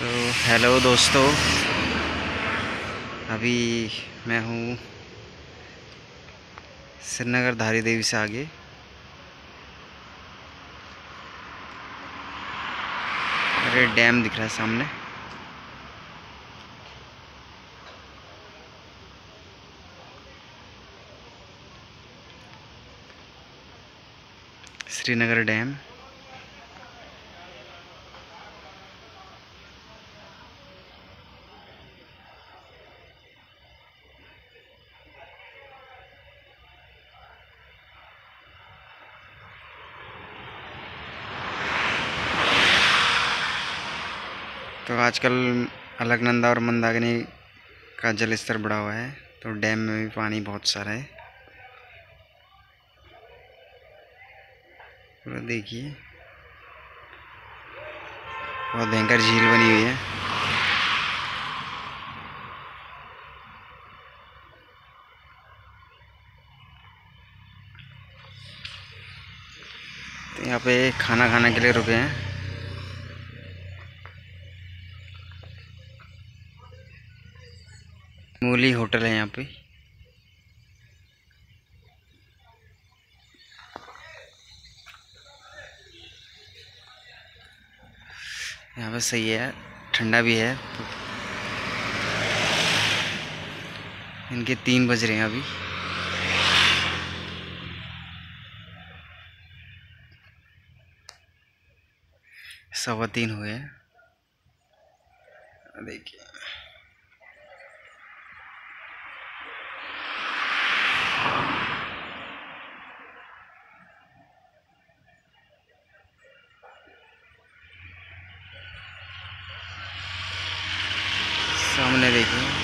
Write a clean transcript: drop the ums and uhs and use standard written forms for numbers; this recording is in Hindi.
तो हेलो दोस्तों, अभी मैं हूँ श्रीनगर धारी देवी से आगे। अरे डैम दिख रहा है सामने। श्रीनगर डैम। तो आजकल अलकनंदा और मंदाकिनी का जल स्तर बढ़ा हुआ है, तो डैम में भी पानी बहुत सारा है। पूरा देखिए, बहुत भयंकर झील बनी हुई है। तो यहाँ पे खाना खाने के लिए रुके हैं। मूली होटल है यहाँ पे। यहाँ पे सही है, ठंडा भी है। इनके 3 बज रहे हैं अभी। सवा 3 हुए हैं। देखिए, सामने देखिए।